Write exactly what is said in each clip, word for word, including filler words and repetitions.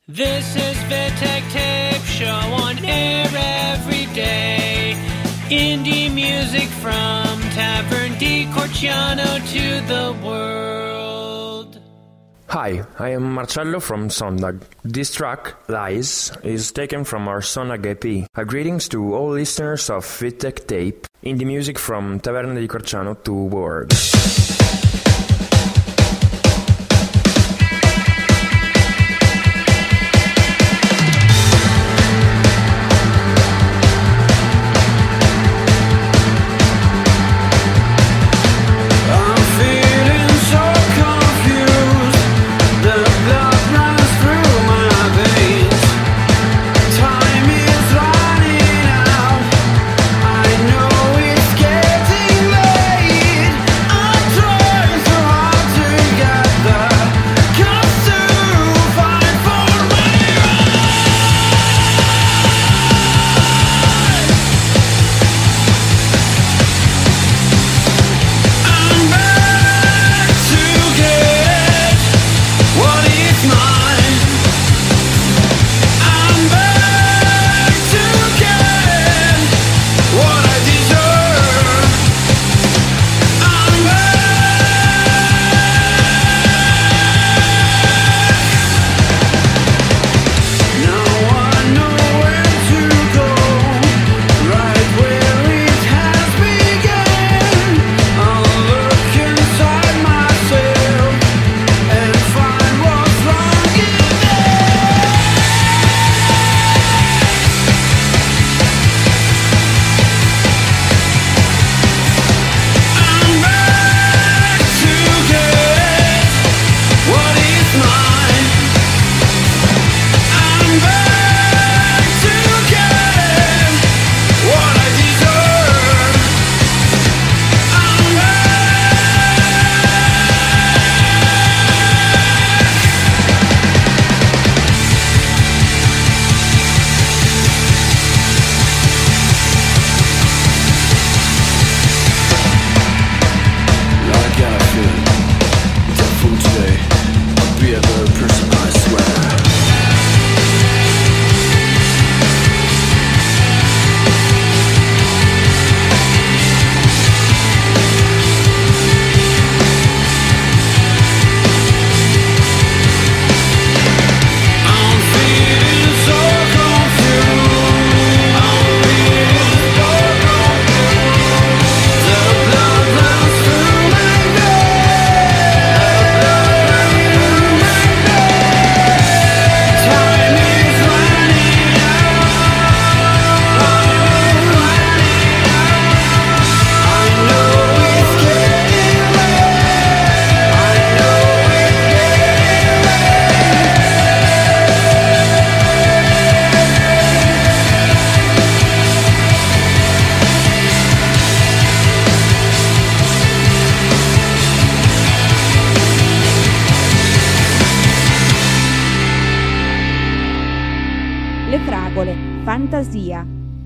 This is Vitek Tape Show on air every day. Indie music from Tavern di Corciano to the world. Hi, I am Marcello from Sondag. This track, Lies, is taken from our Sondag E P. A greetings to all listeners of Vitek Tape, indie music from Taverna di Corciano to world. Fantasia.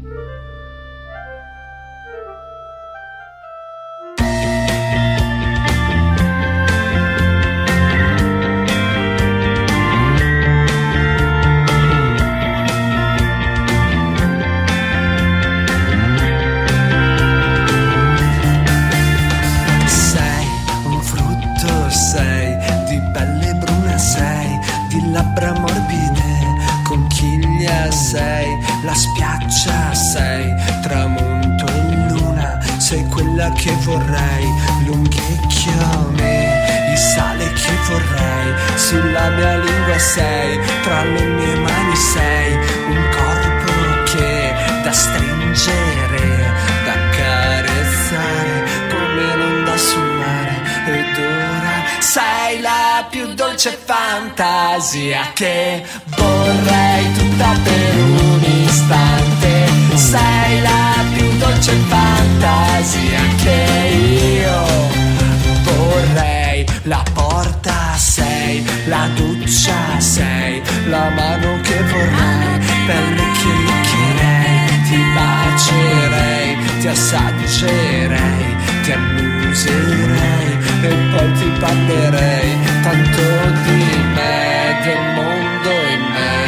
Sei un frutto, sei di pelle bruna, sei di labbra morbide, conchiglia sei, la spiaggia sei, tramonto e luna, sei quella che vorrei, lunghecchio a me, il sale che vorrei, sulla mia lingua sei, tra le mie mani sei, un corpo che da stringere, da carezzare, come l'onda sul mare, ed ora sei la più dolce fantasia che vorrei tutta per un istante. Sei la più dolce fantasia che io vorrei. La porta sei, la doccia sei, la mano che vorrei, pelle che leccherei, ti bacerei, ti assaggerei, ti annuserei e poi ti parlerei tanto di me, del mondo in me.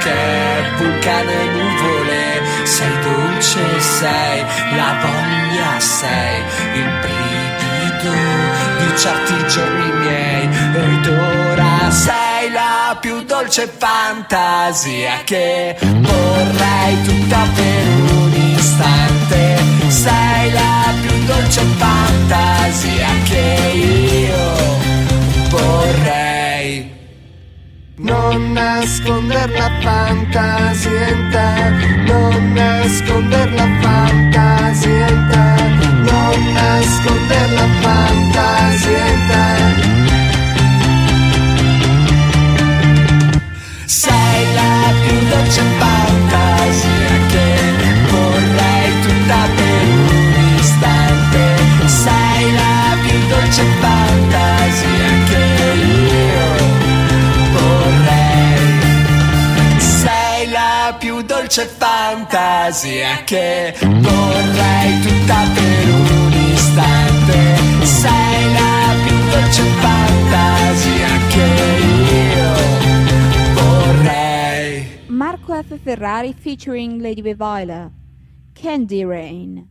che vulcano e nuvole, sei dolce, sei la voglia, sei il brivido di certi giorni miei, ed ora sei la più dolce fantasia che vorrei tutta per un istante, sei la più dolce fantasia che io vorrei. Non nasconder la fantasia in te, non nasconder la fantasia in te, non nasconder la fantasia in te. Sei la più dolce fantasia che vorrei tutta per un istante, sei la più dolce fantasia che io vorrei, sei la più dolce fantasia che vorrei tutta per un istante, sei la più dolce fantasia che io vorrei. Marco F. Ferrari featuring Lady Vivaila, Candy Rain.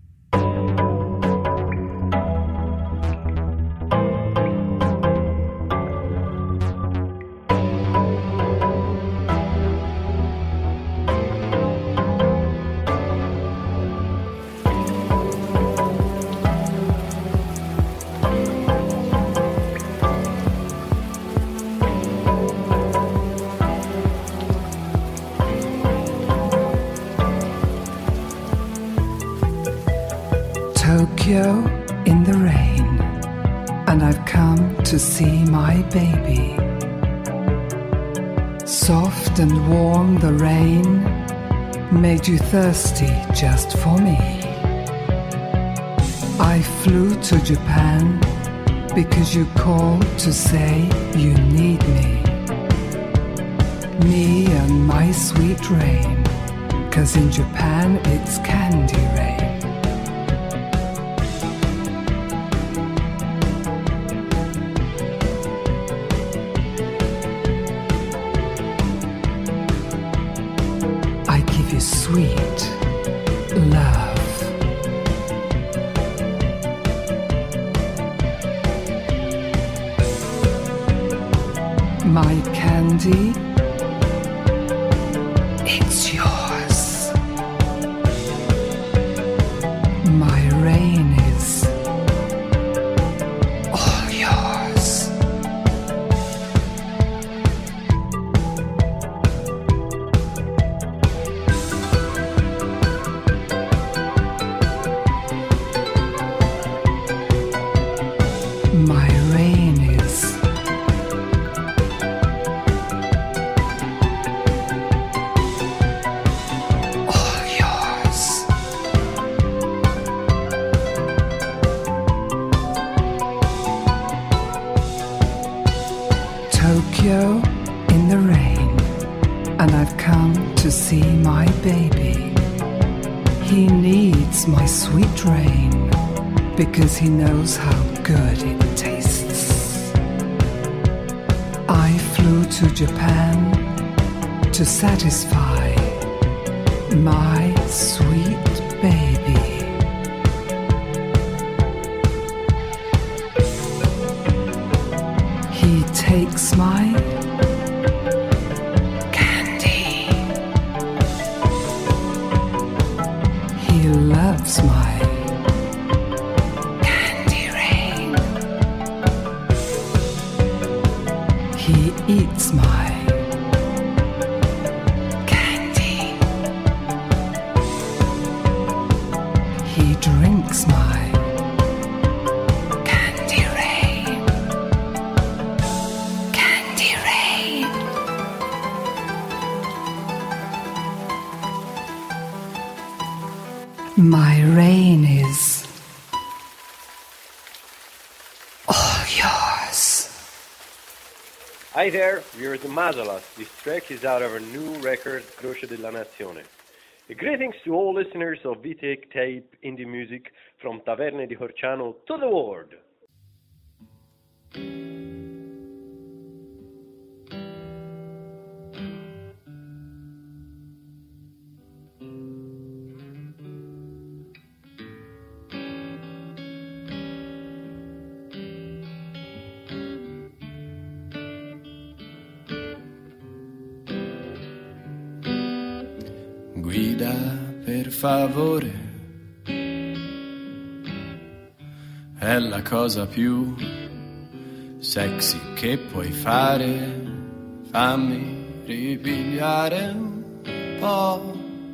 Tokyo in the rain, and I've come to see my baby. Soft and warm the rain made you thirsty just for me. I flew to Japan because you called to say you need me. Me and my sweet rain, 'cause in Japan it's candy rain. Sweet love, my candy, it's yours. My rain is all yours. My rain is all yours. Tokyo in the rain, and I've come to see my baby. He needs my sweet rain because he knows how good it tastes. I flew to Japan to satisfy my sweet baby. He takes my candy. He loves my he eats my candy. He drinks my candy rain. Candy rain. My rain is all yours. Hi there, we're the Mazalas. This track is out of our new record, Croce della Nazione. A greetings to all listeners of V-Tech Tape Indie Music from Taverne di Corciano to the world. guida per favore, è la cosa più sexy che puoi fare, fammi ripigliare un po',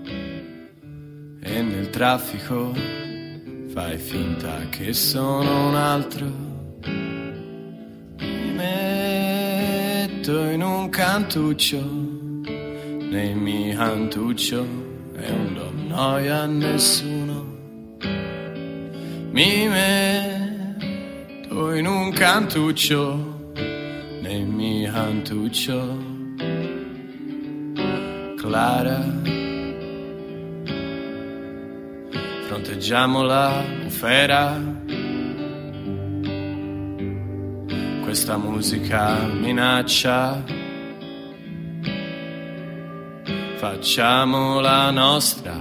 e nel traffico fai finta che sono un altro, mi metto in un cantuccio, nei mi cantuccio e non do noia a nessuno, mi metto in un cantuccio, nei mi cantuccio. Clara, fronteggiamo la bufera, questa musica minaccia, facciamo la nostra,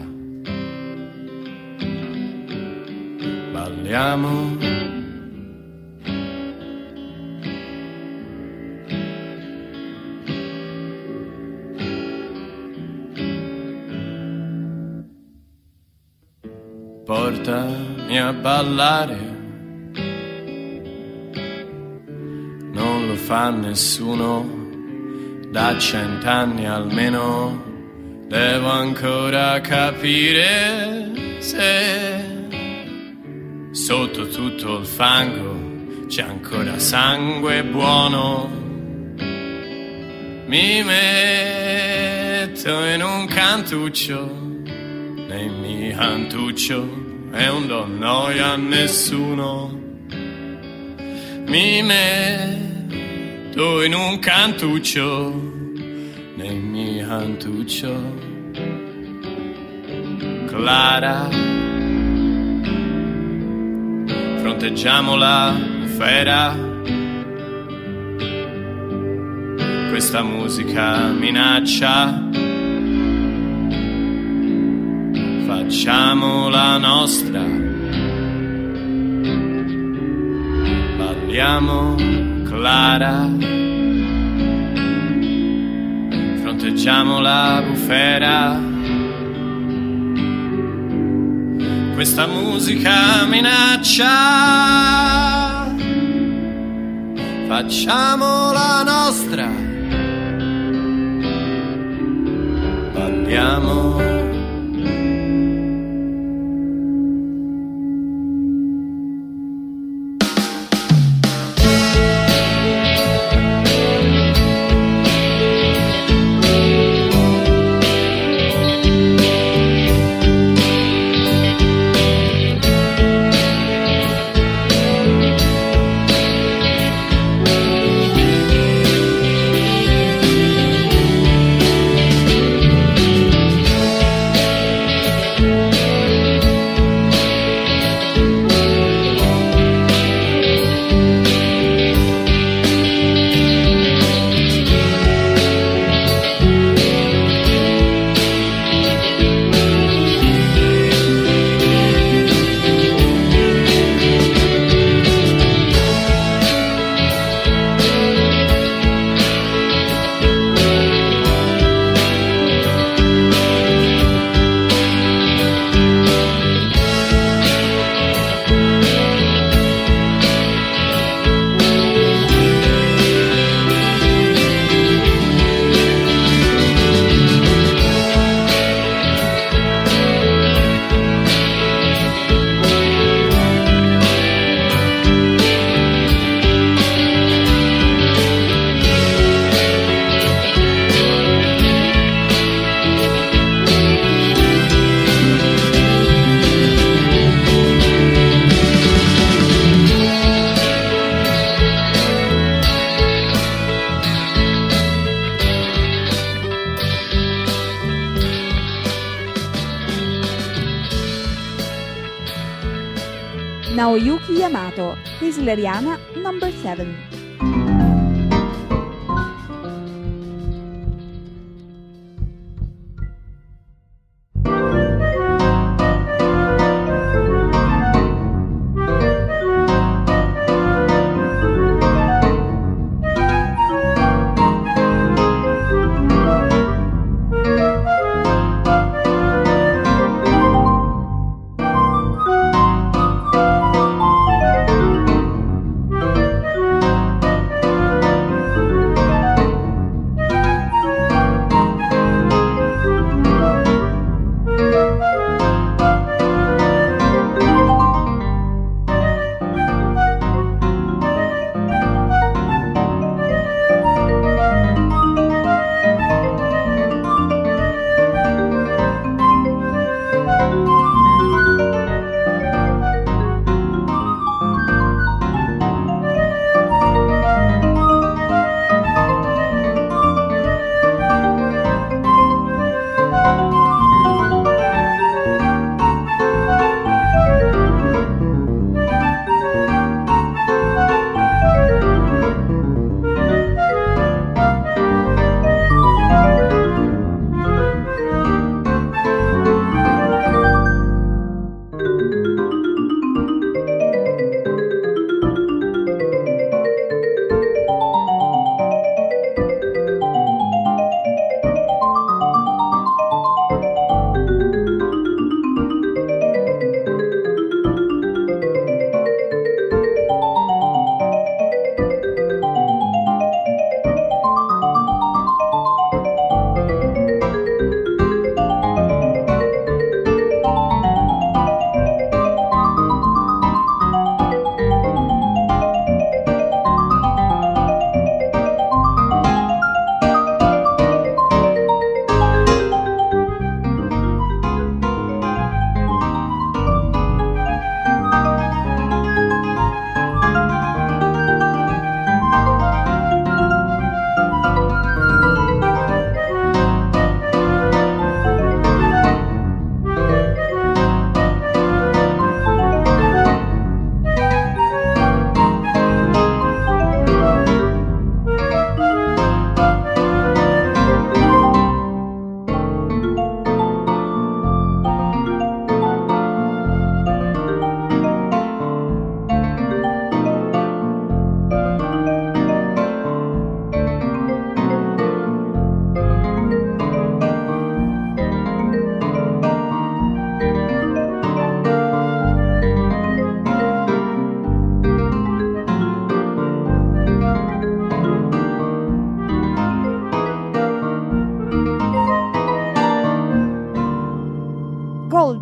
balliamo. Portami a ballare, non lo fa nessuno, da cent'anni almeno, devo ancora capire se sotto tutto il fango c'è ancora sangue buono, mi metto in un cantuccio, nei mi cantuccio e non do noia a nessuno, mi metto in un cantuccio, nei mi cantuccio. Clara, fronteggiamo la bufera, questa musica minaccia, facciamo la nostra, balliamo. Clara, fronteggiamo la bufera, questa musica minaccia, facciamo la nostra, balliamo. Naoyuki Yamato, Heisleriana number seven.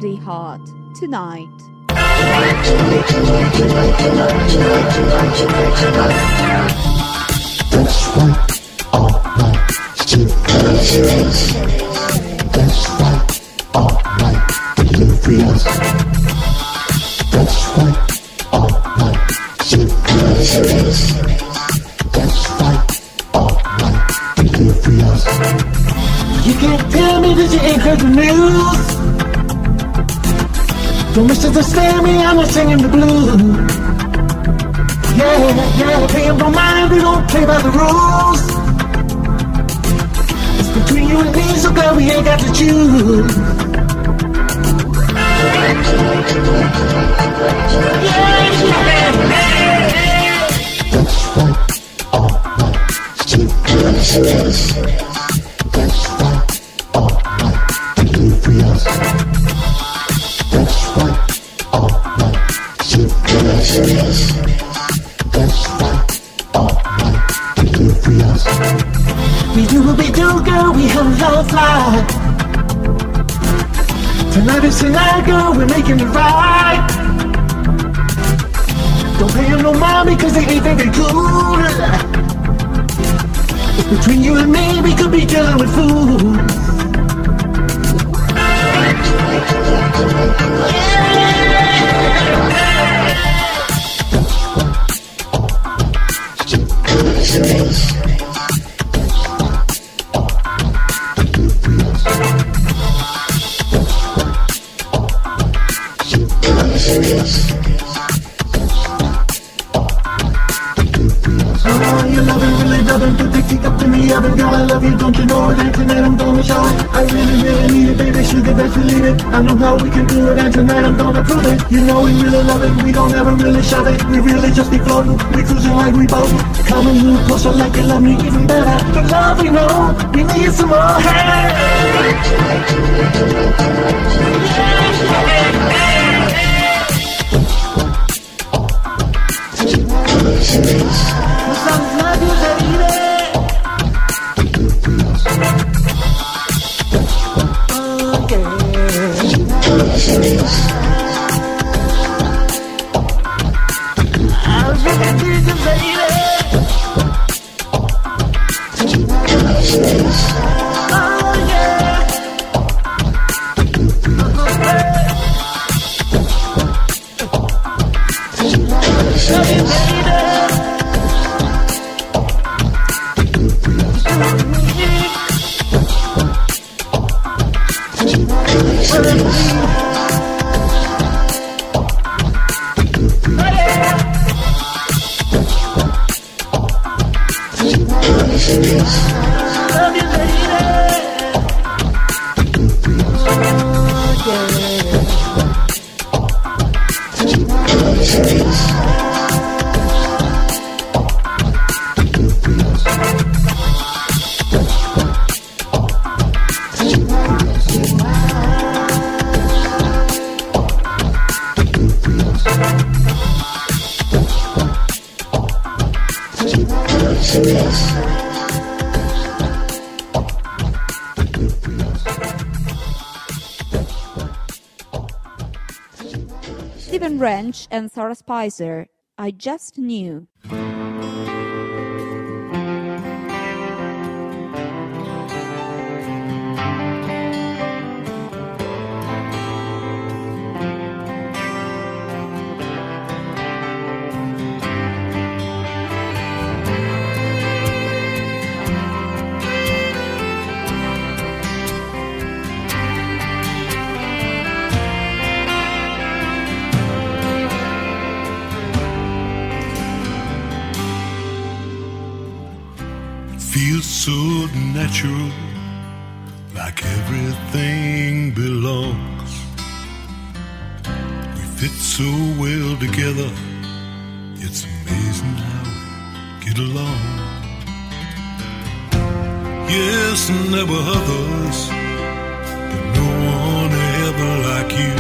Incredibly Hot tonight. That's right, all night, still dangerous. That's right, all night, delirious. That's right, all night, still dangerous. That's right, all night, delirious. You can't tell me that you ain't heard the news. Don't misunderstand me, I'm not singing the blues. Yeah, yeah, pay them no mind, we don't play by the rules. It's between you and me, so glad we ain't got to choose. Yeah, yeah, yeah. That's right, all night, still dangerous. That's right, all night, delirious. That's right, all night, still dangerous. That's right, all night, delirious. We do what we do, girl, we have love life. Tonight is tonight, girl, we're making it right. Don't pay them no mind because they ain't very good. Between you and me, we could be dealing with food. Don't you know that tonight I'm gonna show it? I really, really need it, baby, sugar, best believe it. I know how we can do it, and tonight I'm gonna prove it. You know we really love it, we don't ever really shove it. We really just be floating, we cruising like we both. Come a little closer like you love me even better. The love we know, we need some more. Hey! Stephen Wrench and Sarah Spicer, I Just Knew. Feels so natural, like everything belongs. We fit so well together, it's amazing how we get along. Yes, and there were others, but no one ever like you.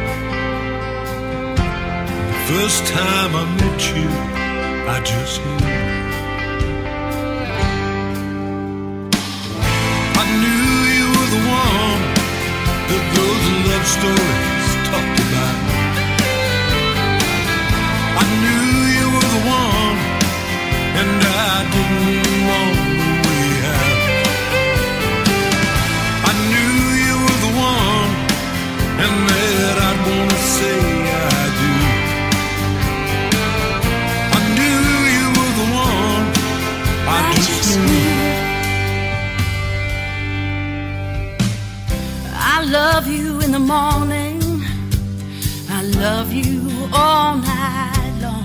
The first time I met you, I just knew. That those love stories love you in the morning, I love you all night long.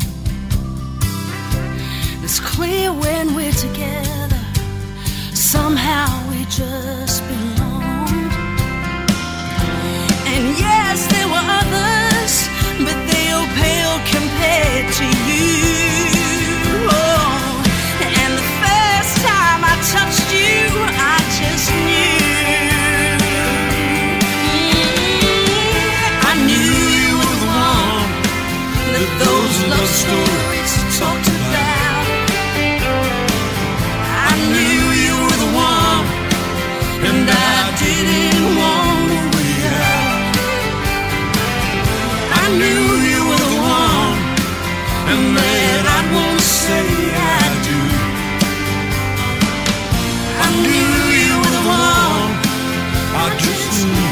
It's clear when we're together, somehow we just belong. And yes, there were others, but they all pale compared to you. Oh, and the first time I touched you, I just knew. Mm, I knew you were the one that those love stories talked about. I knew you were the one, and I didn't want to wait out. I knew you were the one, and that I won't say I do. I knew you were the one, I just knew.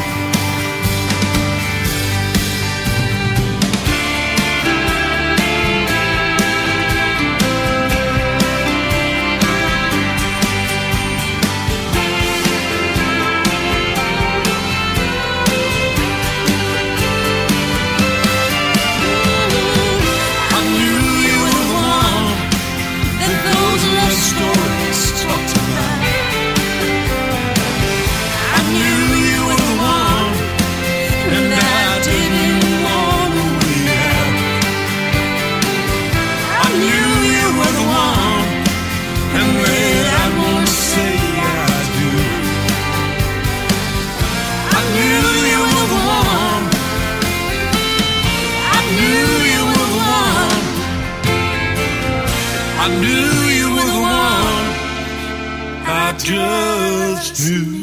I knew you were the one, I just knew.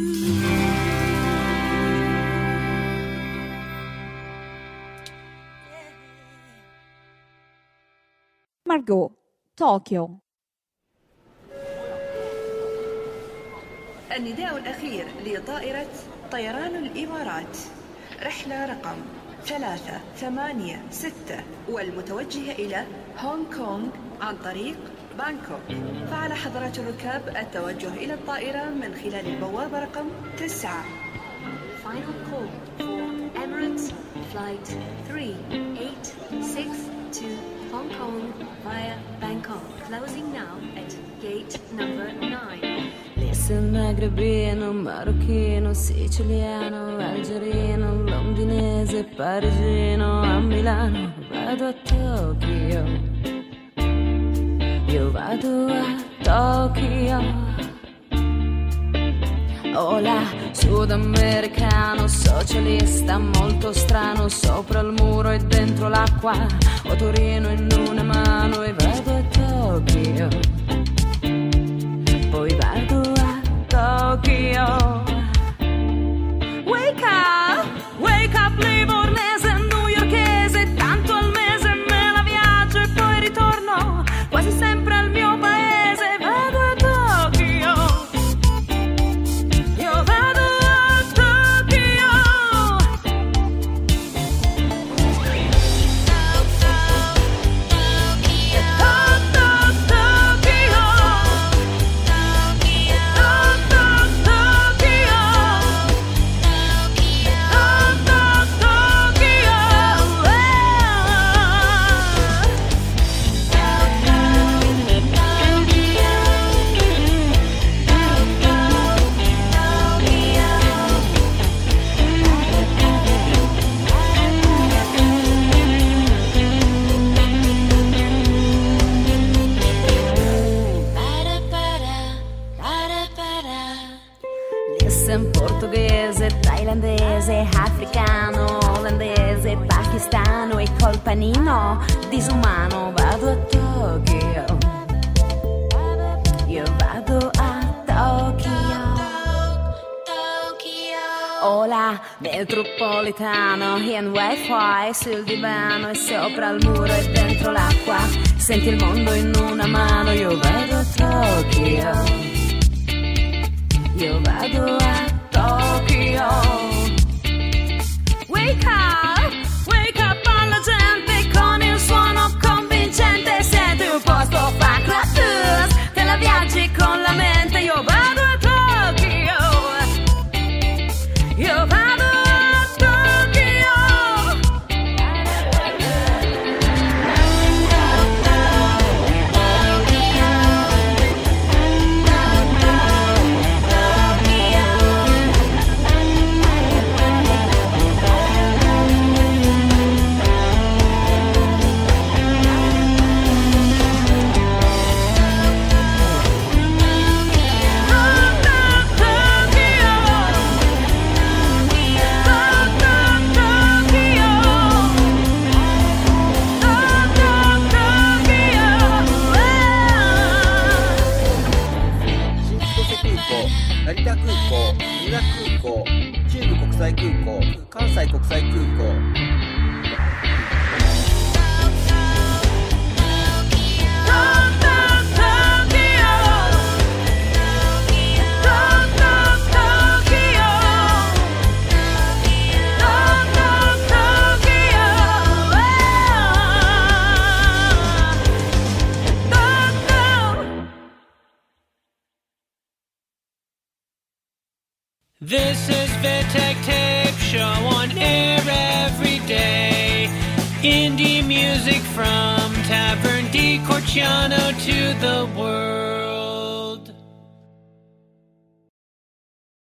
Margot, طوكيو. النداء الأخير لطائرة طيران الإمارات، رحلة رقم ثلاثة ثمانية ستة والمتوجهة إلى هونغ كونغ عن طريق بانكوك. فعلى حضرات الركاب التوجه إلى الطائرة من خلال البوابة رقم تسعة. Final call for Emirates Flight three eight six to Hong Kong via Bangkok. Closing now at gate number nine. Listen, magrebino, marocchino, siciliano, algerino, londinese, parigino, a Milano, vado a Tokyo. Io vado a Tokyo. Hola, sudamericano, socialista, molto strano, sopra il muro e dentro l'acqua, ho Torino in una mano e vado a Tokyo. Poi vado a Tokyo. Wake up, wake up livornese, newyorkese, tanto al mese me la viaggio e poi ritorno quasi sempre al mio paese. Vado a Tokyo, io vado a Tokyo. Portoghese, thailandese, africano, olandese, pakistano e col panino disumano vado a Tokyo. Io vado a Tokyo. Hola, metropolitano, in wifi sul divano e sopra il muro e dentro l'acqua. Senti il mondo in una mano, io vado a Tokyo. Io vado a Tokyo. Wake up, wake up alla gente con il suono convincente. Senti un posto fa clatus, te la viaggi con la mente. Io vado a Tokyo. Io vado 港、成田空港、羽田空港、中部国際空港、関西国際空港。 This is Vitek Tape Show on air every day. Indie music from Tavern di Corciano to the world.